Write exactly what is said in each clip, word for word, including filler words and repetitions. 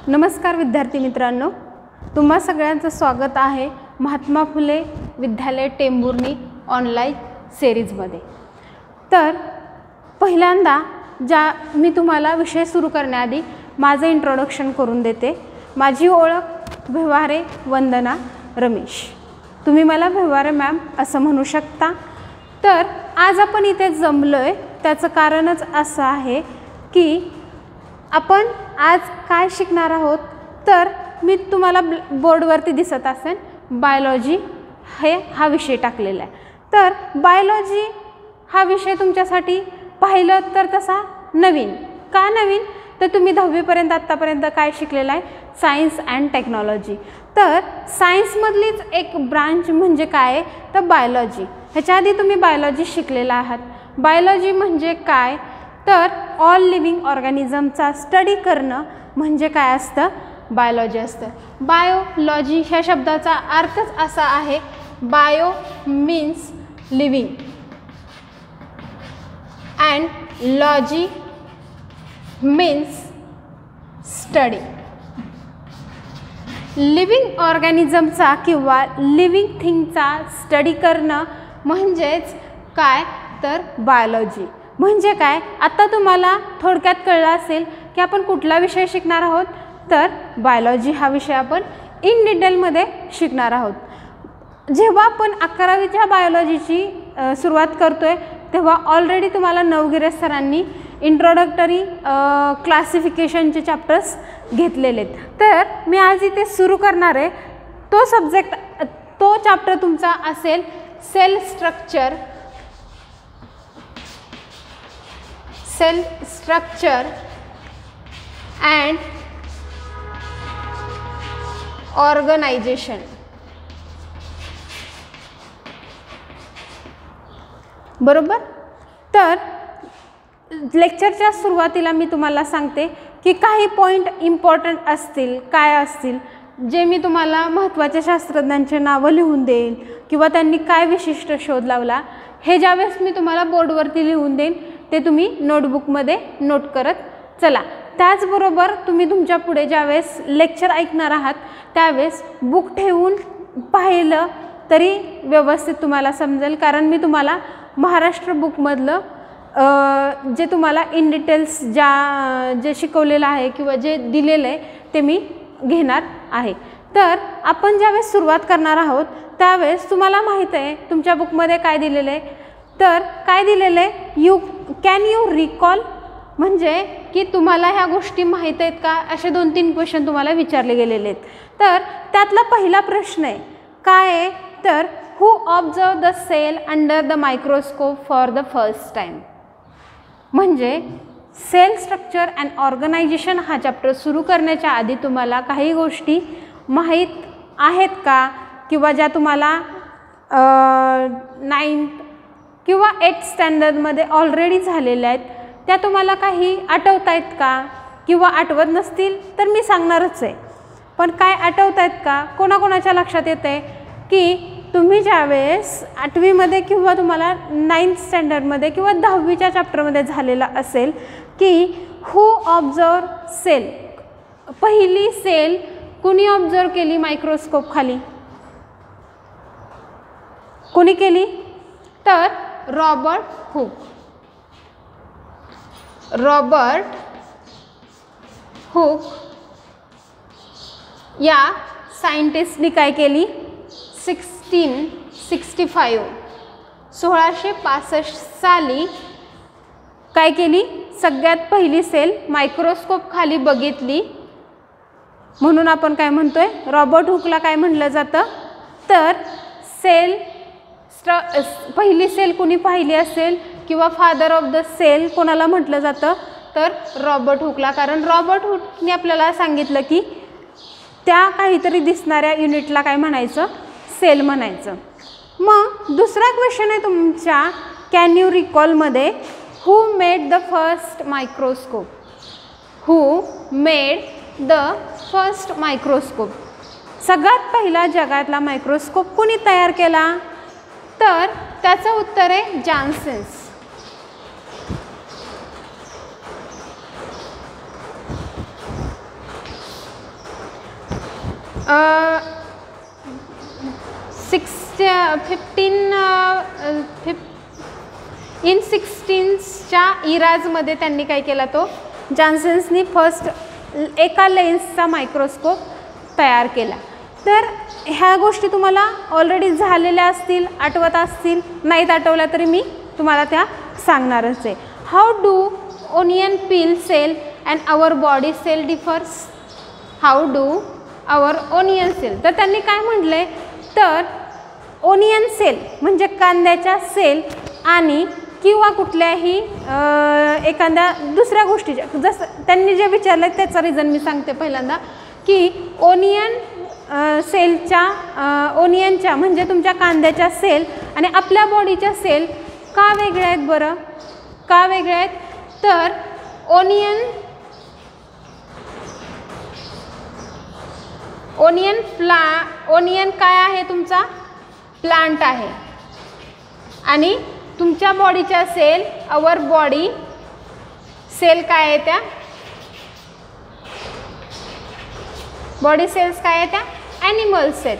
नमस्कार विद्यार्थी मित्रांनो, तुम्हा सगळ्यांचं स्वागत आहे महात्मा फुले विद्यालय टेंभुर्णी ऑनलाईन सिरीजमध्ये। तर पहिल्यांदा ज्या मी तुम्हाला विषय सुरू करण्याआधी माझं इंट्रोडक्शन करून देते। माझी ओळख व्यवहारे वंदना रमेश, तुम्ही मला व्यवहारे मॅम असं म्हणू शकता। तर आज आपण इथे जमलोय त्याचं कारणच असं आहे की आपण आज काय शिकणार आहोत। तर मी तुम्हाला बोर्डवरती दिसत असेल बायोलॉजी हे हा विषय टाकलेला आहे। तर बायोलॉजी हा विषय तुमच्यासाठी पाहिलं तर तसा नवीन का नवीन, तर तुम्ही दहावी पर्यंत आतापर्यंत काय शिकलेला आहे, सायन्स अँड टेक्नॉलॉजी। तर सायन्समधलीच एक ब्रांच म्हणजे काय तर बायोलॉजी। ह्याच्या आधी तुम्ही बायोलॉजी शिकलेला आहात। बायोलॉजी म्हणजे काय तर ऑल लिव्हिंग ऑर्गॅनिझमचा स्टडी करणं म्हणजे काय असतं, बायोलॉजी असतं। बायोलॉजी ह्या शब्दाचा अर्थच असा आहे, bio means living and logy means study. Living ऑर्गॅनिझमचा किंवा लिव्हिंग थिंगचा स्टडी करणं म्हणजेच काय तर बायोलॉजी। म्हणजे काय, आता तुम्हाला थोडक्यात कळलं असेल की आपण कुठला विषय शिकणार आहोत, तर बायोलॉजी हा विषय आपण इन डिटेलमध्ये शिकणार आहोत। जेव्हा आपण अकरावीच्या बायोलॉजीची सुरुवात करतोय तेव्हा ऑलरेडी तुम्हाला नवगिरे सरांनी इंट्रोडक्टरी क्लासिफिकेशनचे चॅप्टर्स घेतलेले आहेत। तर मी आज इथे सुरू करणार आहे तो सब्जेक्ट, तो चॅप्टर तुमचा असेल cell structure cell structure and organisation. बरोबर। तर लेक्चरच्या सुरुवातीला मी तुम्हाला सांगते की काही पॉईंट इम्पॉर्टंट असतील, काय असतील जे मी तुम्हाला महत्त्वाच्या शास्त्रज्ञांची नावं लिहून देईन किंवा त्यांनी काय विशिष्ट शोध लावला हे ज्यावेळेस मी तुम्हाला बोर्डवरती लिहून देईन ते तुम्ही नोटबुकमध्ये नोट करत चला। त्याचबरोबर तुम्ही तुमच्या पुढे ज्यावेळेस लेक्चर ऐकणार आहात त्यावेळेस बुक ठेवून पाहिलं तरी व्यवस्थित तुम्हाला समजेल, कारण मी तुम्हाला महाराष्ट्र बुकमधलं जे तुम्हाला इन डिटेल्स ज्या जे शिकवलेलं आहे किंवा जे दिलेलं आहे ते मी घेणार आहे। तर आपण ज्यावेळेस सुरुवात करणार आहोत त्यावेळेस तुम्हाला माहीत आहे तुमच्या बुकमध्ये काय दिलेलं आहे, तर काय दिलेलं आहे, यू कॅन यू रिकॉल म्हणजे की तुम्हाला ह्या गोष्टी माहीत आहेत का, असे दोन तीन क्वेश्चन तुम्हाला विचारले गेलेले आहेत। तर त्यातला पहिला प्रश्न आहे काय आहे तर who observe the cell under the microscope for the first time. म्हणजे सेल स्ट्रक्चर अँड ऑर्गनायझेशन हा चॅप्टर सुरू करण्याच्या आधी तुम्हाला काही गोष्टी माहीत आहेत का, किंवा ज्या तुम्हाला नाईन्थ किंवा एट स्टँडर्डमध्ये ऑलरेडी झालेल्या आहेत त्या तुम्हाला काही आठवत आहेत का, किंवा आठवत नसतील तर मी सांगणारच आहे, पण काय आठवत आहेत का, कोणाकोणाच्या लक्षात येतं आहे की तुम्ही ज्यावेळेस आठवीमध्ये किंवा तुम्हाला नाईन्थ स्टँडर्डमध्ये किंवा दहावीच्या चॅप्टरमध्ये झालेला असेल की हू ऑब्झर्व सेल, पहिली सेल कुणी ऑब्झर्व केली मायक्रोस्कोप खाली, कुणी केली तर रॉबर्ट हुक। रॉबर्ट हुक या सायंटिस्टनी काय केली, सिक्स्टीन सिक्स्टी फाईव्ह सोळाशे पासष्ट साली काय केली, सगळ्यात पहिली सेल मायक्रोस्कोप खाली बघितली, म्हणून आपण काय म्हणतोय रॉबर्ट हुकला काय म्हटलं जातं तर सेल स्ट्र पहिली सेल कुणी पाहिली असेल किंवा फादर ऑफ द सेल कोणाला म्हटलं जातं तर रॉबर्ट हुकला, कारण रॉबर्ट हुकने आपल्याला सांगितलं की त्या काहीतरी दिसणाऱ्या युनिटला काय म्हणायचं, सेल म्हणायचं। मग दुसरा क्वेश्चन आहे तुमच्या कॅन यू रिकॉलमध्ये, who made the first microscope, who made the first microscope, सगळ्यात पहिला जगातला मायक्रोस्कोप कोणी तयार केला, तर त्याचं उत्तर आहे Janssens. Six fifteen fif in सिक्स्टीन्सच्या इराजमध्ये त्यांनी काय केला, तो जॉन्सन्सनी फर्स्ट एका लेन्सचा मायक्रोस्कोप तयार केला. तर ह्या गोष्टी तुम्हाला ऑलरेडी झालेल्या असतील, आठवत असतील, नाहीत आठवल्या तरी मी तुम्हाला त्या सांगणारच आहे. How do onion peel cell and our body cell differs. How do our onion cell. तर त्यांनी काय म्हटले, तर ओनियन सेल म्हणजे कांद्याच्या सेल आणि किंवा कुठल्याही एखाद्या दुसऱ्या गोष्टीच्या, जसं त्यांनी जे विचारलं त्याचं रिझन मी सांगते पहिल्यांदा, की ओनियन सेलच्या ओनियनच्या म्हणजे तुमच्या कांद्याच्या सेल आणि आपल्या बॉडीच्या सेल का वेगळ्या आहेत बरं, का वेगळ्या आहेत. तर ओनियन ओनियन प्ला ओनियन काय आहे, तुमचा प्लांट आहे आणि तुमच्या बॉडीच्या सेल, आवर बॉडी सेल काय आहे, त्या बॉडी सेल्स काय आहे, त्या ॲनिमल सेल.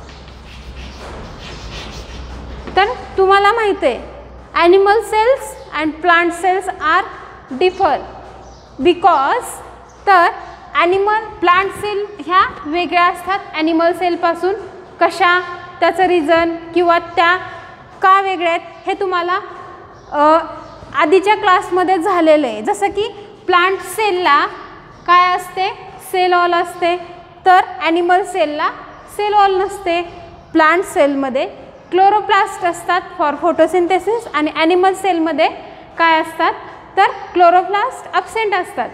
तर तुम्हाला माहिती आहे animal cells and plant cells are differ because, तर ॲनिमल प्लांट सेल ह्या वेगळ्या असतात ॲनिमल सेलपासून. कशा, त्याचं रिझन किंवा त्या का वेगळ्या आहेत हे तुम्हाला आधीच्या क्लासमध्ये झालेलं आहे. जसं की प्लांट सेलला काय असते, सेल वॉल असते, तर ॲनिमल सेलला सेल वॉल नसते. प्लांट सेलमध्ये क्लोरोप्लास्ट असतात फॉर फोटोसिंथेसिस आणि ॲनिमल सेलमध्ये काय असतात, तर क्लोरोप्लास्ट ॲब्सेंट असतात.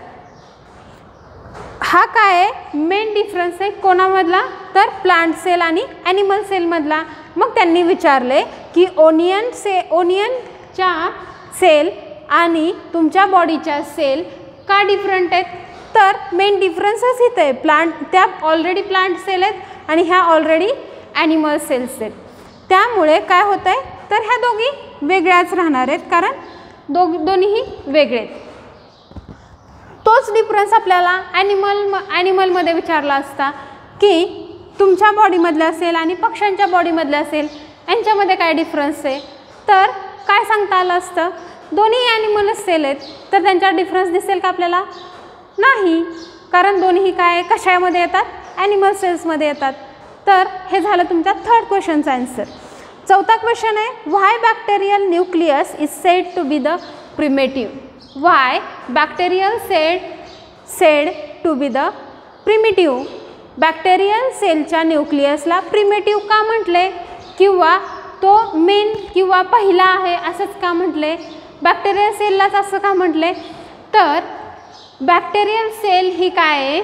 हा काय आहे मेन डिफरन्स आहे कोणामधला, तर प्लांट सेल आणि ॲनिमल सेलमधला. मग त्यांनी विचारले की ओनियन से ओनियनच्या सेल आणि तुमच्या बॉडीच्या सेल का डिफरंट आहेत. तर मेन डिफरन्सच इथं आहे, प्लांट त्या ऑलरेडी प्लांट सेल आहेत आणि ह्या ऑलरेडी ॲनिमल सेल्स आहेत. त्यामुळे काय होतं आहे, तर ह्या दोघी वेगळ्याच राहणार आहेत, कारण दोघ दोन्हीही वेगळे आहेत. तोच डिफरन्स आपल्याला ॲनिमल ॲनिमलमध्ये विचारला असता की तुमच्या बॉडीमधल्या सेल आणि पक्ष्यांच्या बॉडीमधल्या सेल यांच्यामध्ये काय डिफरन्स आहे. तर काय सांगता आलं असतं, दोन्ही ॲनिमलच सेल आहेत, तर त्यांच्यात डिफरन्स दिसेल का आपल्याला, नाही, कारण दोन्ही काय कशामध्ये येतात, ॲनिमल सेल्समध्ये येतात. तर हे झालं तुमच्या थर्ड क्वेश्चनचा आन्सर. चौथा क्वेश्चन आहे, why bacterial nucleus is said to be the primitive. Why bacterial said said to be the primitive. Bacterial सेलच्या न्यूक्लियसला प्रिमेटिव्ह का म्हटले, किंवा तो मेन किंवा पहिला आहे असंच का म्हटले, बॅक्टेरियल सेललाच असं का म्हटले. तर बॅक्टेरियल सेल ही काय आहे,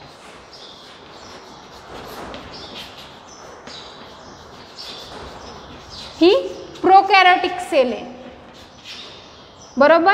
ही प्रोकॅरियोटिक सेल आहे, बरोबर.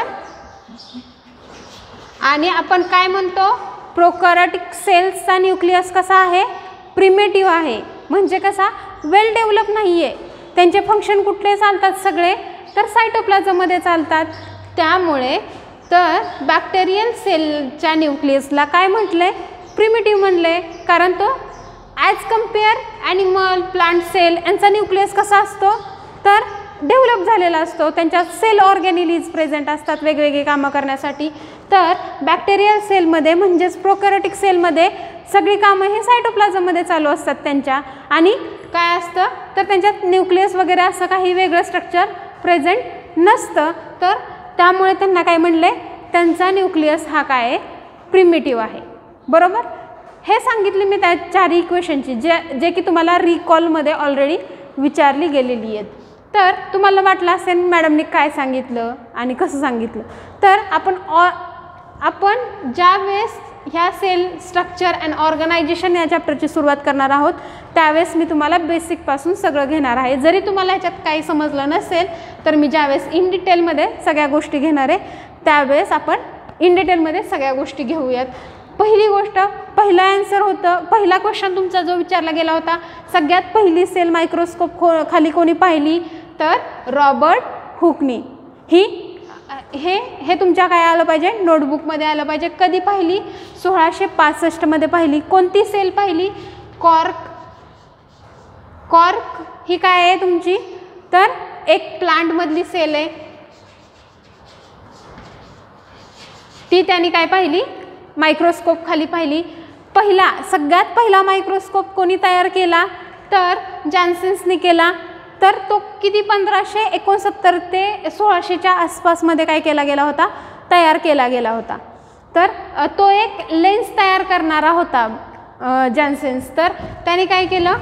आणि आपण काय म्हणतो, प्रोकॅरियोटिक सेल्सचा न्यूक्लियस कसा आहे, प्रिमेटिव्ह आहे. म्हणजे कसा, वेल डेव्हलप नाही आहे. त्यांचे फंक्शन कुठले चालतात सगळे, तर सायटोप्लाझममध्ये चालतात. त्यामुळे तर बॅक्टेरियल सेलच्या न्यूक्लियसला काय म्हटले, प्रिमेटिव्ह म्हणले, कारण तो as compare animal plant cell यांचा न्यूक्लियस कसा असतो, तर डेव्हलप झालेला असतो. त्यांच्यात सेल ऑर्गॅनिलीज प्रेझेंट असतात वेगवेगळी कामं करण्यासाठी. तर बॅक्टेरियल सेलमध्ये म्हणजेच प्रोकॅरियोटिक सेलमध्ये सगळी कामं हे सायटोप्लाझममध्ये चालू असतात त्यांच्या. आणि काय असतं, तर त्यांच्यात न्यूक्लियस वगैरे असं काही वेगळं स्ट्रक्चर प्रेझेंट नसतं. तर त्यामुळे त्यांना काय म्हणले, त्यांचा न्यूक्लियस हा काय आहे, प्रिमिटिव्ह आहे, बरोबर. हे सांगितले मी त्या चारही क्वेश्चनची, जे जे की तुम्हाला रिकॉलमध्ये ऑलरेडी विचारली गेलेली आहेत. तर तुम्हाला वाटलं असेल मॅडमनी काय सांगितलं आणि कसं सांगितलं. तर आपण ऑ आपण ज्या वेळेस ह्या सेल स्ट्रक्चर अँड ऑर्गनायझेशन या चॅप्टरची सुरुवात करणार आहोत, त्यावेळेस मी तुम्हाला बेसिकपासून सगळं घेणार आहे. जरी तुम्हाला ह्याच्यात काही समजलं नसेल, तर मी ज्यावेळेस इन डिटेलमध्ये सगळ्या गोष्टी घेणार आहे, त्यावेळेस आपण इन डिटेलमध्ये सगळ्या गोष्टी घेऊयात. पहिली गोष्ट, पहिला आन्सर होतं, पहिला क्वेश्चन तुमचा जो विचारला गेला होता, सगळ्यात पहिली सेल मायक्रोस्कोप खो खाली कोणी पाहिली, तर रॉबर्ट हुकनी. ही हे हे तुमच्या काय आलं पाहिजे, नोटबुकमध्ये आलं पाहिजे. कधी पाहिली, सोळाशे पासष्टमध्ये पाहिली. कोणती सेल पाहिली, कॉर्क कॉर्क ही काय आहे तुमची, तर एक प्लांटमधली सेल आहे. ती त्यांनी काय पाहिली, मायक्रोस्कोप खाली पाहिली. पहिला सगळ्यात पहिला मायक्रोस्कोप कोणी तयार केला, तर जॅन्सेन्सने केला. तर तो किती पंधराशे एकोणसत्तर ते सोळाशेच्या आसपासमध्ये काय केला गेला होता, तयार केला गेला होता. तर तो एक लेन्स तयार करणारा होता जॅन्सेन्स. तर त्याने काय केलं,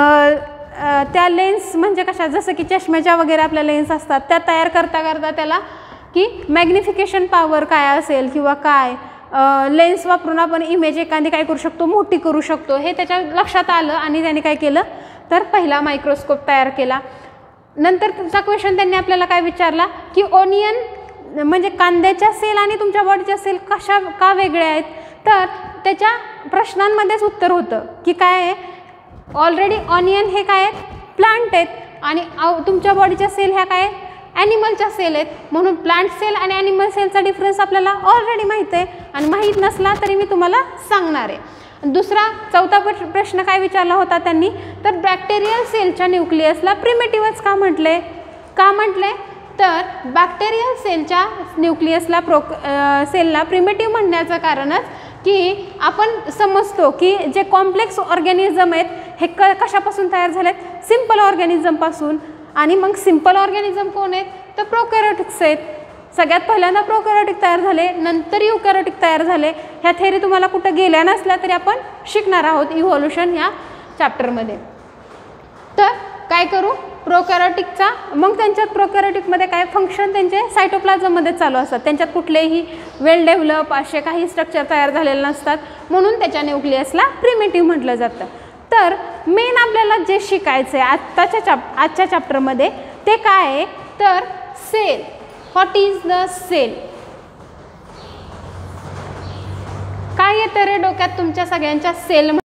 त्या लेन्स म्हणजे कशा, जसं की चष्म्याच्या वगैरे आपल्या लेन्स असतात त्या तयार करता करता त्याला की मॅग्निफिकेशन पॉवर काय असेल किंवा काय लेन्स वापरून आपण इमेज एखादी काय करू शकतो, मोठी करू शकतो, हे त्याच्या लक्षात आलं आणि त्याने काय केलं, तर पहिला मायक्रोस्कोप तयार केला. नंतर तुमचा क्वेश्चन त्यांनी आपल्याला काय विचारला की ओनियन म्हणजे कांद्याच्या सेल आणि तुमच्या बॉडीच्या सेल कशा का वेगळ्या आहेत. तर त्याच्या प्रश्नांमध्येच उत्तर होतं की काय आहे, ऑलरेडी ऑनियन हे काय आहेत, प्लांट आहेत आणि तुमच्या बॉडीच्या सेल ह्या काय ॲनिमलच्या सेल आहेत. म्हणून प्लांट सेल आणि ॲनिमल सेलचा डिफरन्स आपल्याला ऑलरेडी माहीत आहे आणि माहीत नसला तरी मी तुम्हाला सांगणार आहे. दुसरा चौथा प्रश्न काय विचारला होता त्यांनी, तर बॅक्टेरियल सेलच्या न्यूक्लियसला प्रिमिटिव्हच का म्हटले, का म्हटले, तर बॅक्टेरियल सेलच्या न्यूक्लियसला प्रो सेलला प्रिमिटिव्ह म्हणण्याचं कारणच की आपण समजतो की जे कॉम्प्लेक्स ऑर्गॅनिझम आहेत हे क कशापासून तयार झालेत, सिम्पल ऑर्गॅनिझमपासून. आणि मग सिम्पल ऑर्गॅनिझम कोण आहेत, तर प्रोकॅरियोटिक्स आहेत. सगळ्यात पहिल्यांदा प्रोकॅरियोटिक तयार झाले, नंतर युकॅरियोटिक तयार झाले. ह्या थेरी तुम्हाला कुठं गेल्या नसल्या तरी आपण शिकणार आहोत इव्हॉल्युशन ह्या चॅप्टरमध्ये. तर काय करू, प्रोकॅरियोटिकचा मग त्यांच्यात प्रोकॅरियोटिकमध्ये काय फंक्शन त्यांचे सायटोप्लाझममध्ये चालू असतात. त्यांच्यात कुठलेही वेल डेव्हलप असे काही स्ट्रक्चर तयार झालेले नसतात, म्हणून त्याच्या न्यूक्लियसला प्रिमिटिव्ह म्हटलं जातं. तर मेन आपल्याला जे शिकायचं आहे आत्ताच्या चॅप आजच्या चॅप्टरमध्ये ते काय आहे, तर cell. What is the cell, काय येतं रे डोक्यात तुमच्या सगळ्यांच्या सेल